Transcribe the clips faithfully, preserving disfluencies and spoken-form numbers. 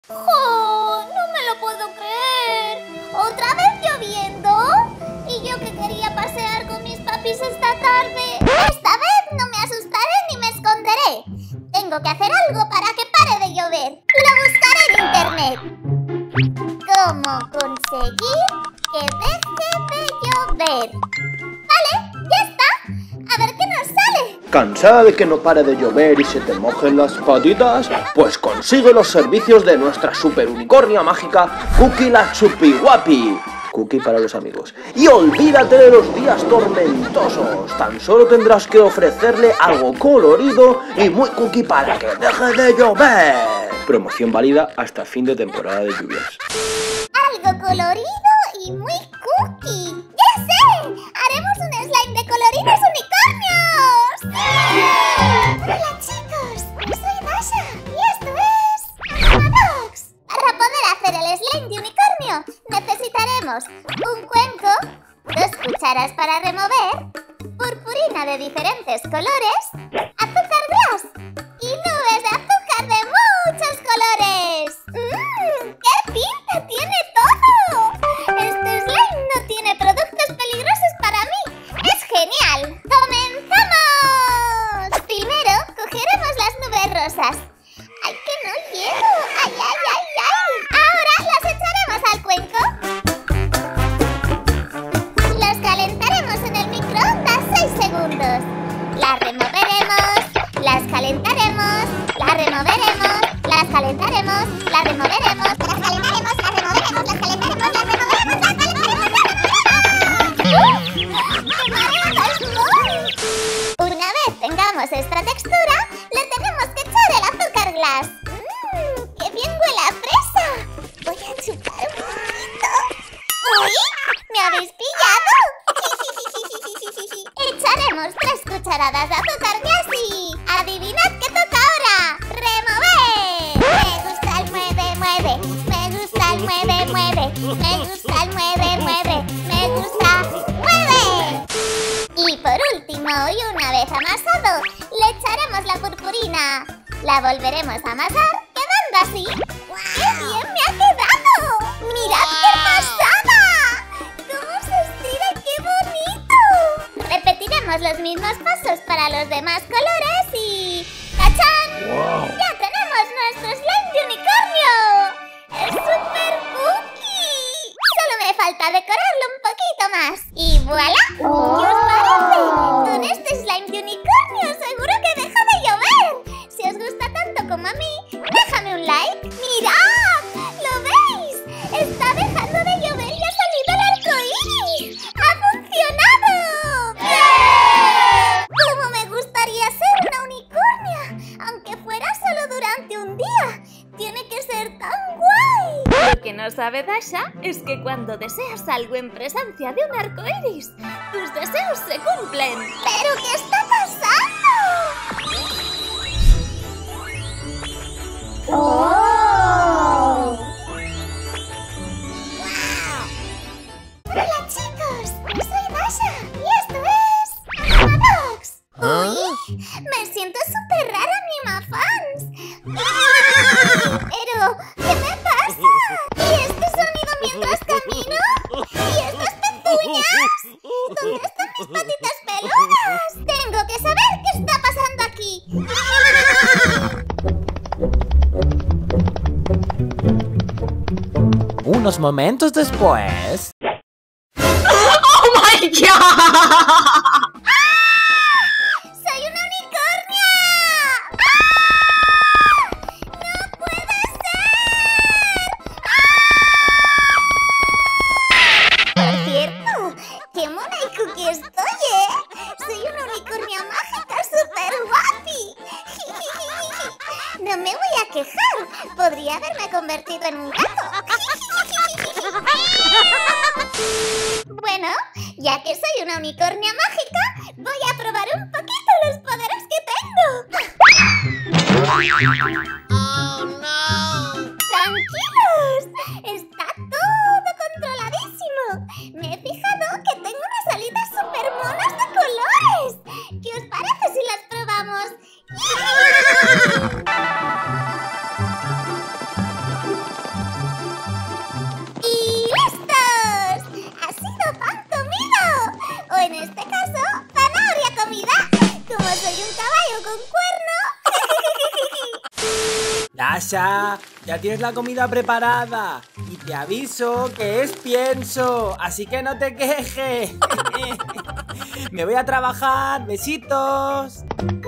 ¡Oh! No me lo puedo creer. ¿Otra vez lloviendo? Y yo que quería pasear con mis papis esta tarde. Esta vez no me asustaré ni me esconderé. Tengo que hacer algo para que pare de llover. Lo buscaré en internet. ¿Cómo conseguir que deje de llover? Vale, ya está. A ver qué nos sale. ¿Cansada de que no pare de llover y se te mojen las patitas? Pues consigue los servicios de nuestra super unicornia mágica Cookie la Chupi Guapi. Cookie para los amigos. Y olvídate de los días tormentosos. Tan solo tendrás que ofrecerle algo colorido y muy cookie para que deje de llover. Promoción válida hasta fin de temporada de lluvias. Algo colorido y muy cookie. ¡Ya sé! ¡Haremos un slime de coloridos unicornios! ¡Hola chicos! Soy Dasha y esto es Mamadox. Para poder hacer el slime de unicornio necesitaremos un cuenco, dos cucharas para remover, purpurina de diferentes colores, azúcar glass y nubes de azúcar de muchos colores. ¡Mmm! ¡Qué pinta tiene todo! Este slime no tiene productos peligrosos para mí. ¡Es genial! ¡Comenzamos! Primero cogeremos las nubes rosas. ¡Ay, que no llego! ¡Ay, ay, ay, ay! Ahora las echaremos al cuenco. Los calentaremos en el microondas seis segundos. Las removeremos, las calentaremos, las removeremos, las calentaremos, las removeremos, las calentaremos, las removeremos, las calentaremos, las removeremos, las calentaremos, las removeremos. Una vez tengamos esta textura, le tenemos que echar el azúcar glass. Mmm, ¡qué bien huele a fresa! Voy a chupar un poquito. ¡Uy! ¿Me habéis pillado? Echaremos tres cucharadas de azúcar glass y... ¡adivinad qué toca ahora! ¡Remover! Me gusta el mueve, mueve. Me gusta el mueve, mueve. Me gusta el mueve, mueve. Me gusta... ¡mueve! Y por último, y una vez amasado, le echaremos la purpurina. La volveremos a amasar, quedando así. ¡Qué bien me ha quedado! ¡Mirad qué pasada! ¡Cómo se estira! ¡Qué bonito! Repetiremos los mismos pasos para los demás colores y... ¡tachán! Wow. ¡Ya tenemos nuestro slime de unicornio! ¡Es súper cookie! Solo me falta decorarlo un poquito más. ¡Y voilà! ¿Qué os parece? Con este slime de unicornio seguro que deja de llover. Si os gusta tanto como a mí, déjame un like. ¡Mirad! ¿Lo veis? Está dejando de llover y ha salido el arco iris. ¡Ha funcionado! ¡Bien! ¡Cómo me gustaría ser una unicornia! Aunque fuera solo durante un día. Tiene que ser tan guay. Lo que no sabe Dasha es que cuando deseas algo en presencia de un arco iris, tus deseos se cumplen. ¿Pero qué está pasando? ¡Oh! ¡Wow! ¡Hola chicos! Soy Dasha y esto es Mamadox. ¡Uy! Me siento súper rara, Mimafans. Pero, ¿qué me pasa? ¿Y este sonido mientras camino? ¿Y estas pezuñas? ¿Dónde están mis patitas peludas? Tengo que saber qué está pasando aquí. Unos momentos después... ¡Oh my God! ¡Soy una unicornia! ¡Ah! ¡No puede ser! ¡Ah! Por cierto, qué mona y cookie estoy, ¿eh? Soy una unicornia mágica súper guapi. No me voy a quejar. Podría haberme convertido en un gato. Bueno, ya que soy una unicornia mágica, voy a probar un poquito los poderes que tengo. ¡Oh, no! ¡Tranquilos! Está todo controladísimo. Me he fijado que tengo unas alitas súper monas de colores. ¿Qué os parece si las probamos? Dasha, ya tienes la comida preparada. Y te aviso que es pienso, así que no te quejes. Me voy a trabajar, besitos.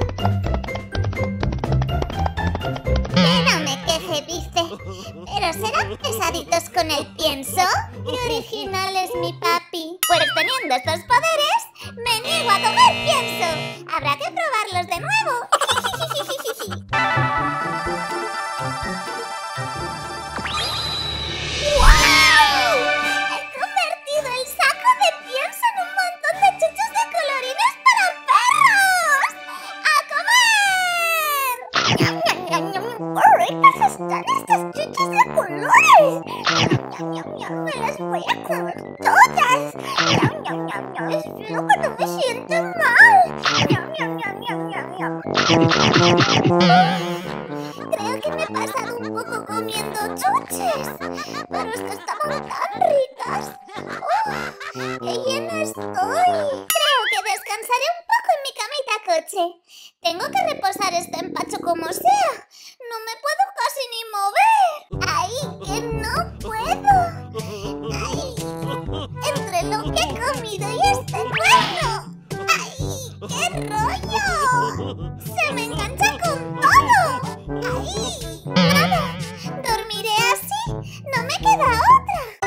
Que no me queje, dice. Pero serán pesaditos con el pienso. Qué original es mi papi. Pues teniendo estos poderes, me niego a comer pienso. Habrá que probarlos de nuevo. ¡Wow! He convertido el saco de pienso en un montón de chuchos de colorines para perros. ¡A comer! ¡Ñam, ñam, ñam, ñam! ¡Qué ricas están estas chuchas de colores! ¡Ñam, ñam, ñam! ¡Me las voy a comer todas! ¡Ñam, ñam, ñam, ñam! Espero que no me siento mal. ¡Ñam, ñam, ñam, ñam, ñam, ñam! Creo que me he pasado un poco comiendo chuches, pero es que estaban tan ricas. ¡Oh, qué llena estoy! Creo que descansaré un poco en mi camita coche. Tengo que reposar este empacho como sea. No me puedo casi ni mover. ¡Ay, que no puedo! ¡Ay! Entre lo que he comido y este cuerno. ¡Ay, qué rollo! ¡Se me engancha con todo! ¡Ay! Nada, dormiré así. No me queda otra.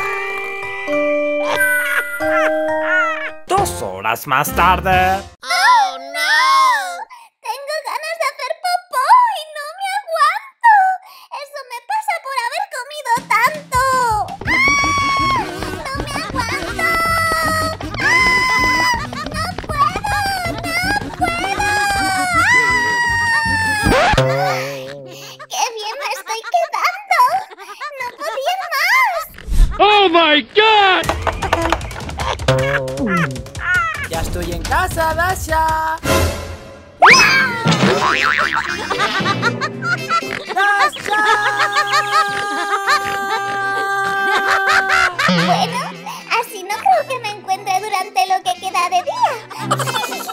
Dos horas más tarde. ¡Oh, no! Tengo ganas de hacer popó y no me aguanto. Eso me pasa por haber comido tanto. ¡Ah! ¡No me aguanto! ¡Ah! ¡No puedo! ¡No puedo! ¡Ah! ¡Qué bien me estoy quedando! ¡No podía más! ¡Oh, my God! Ya estoy en casa, Dasha. ¡Dasha! Bueno, así no creo que me encuentre durante lo que queda de día.